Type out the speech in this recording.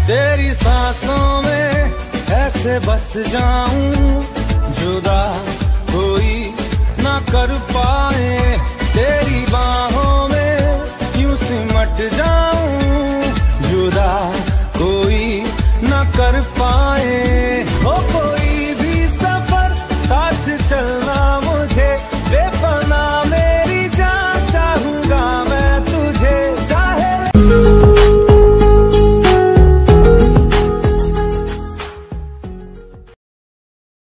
तेरी सांसों में ऐसे बस जाऊं, जुदा कोई ना कर पाए। तेरी बाहों में यूं सिमट जाऊं, जुदा कोई ना कर पाए। हो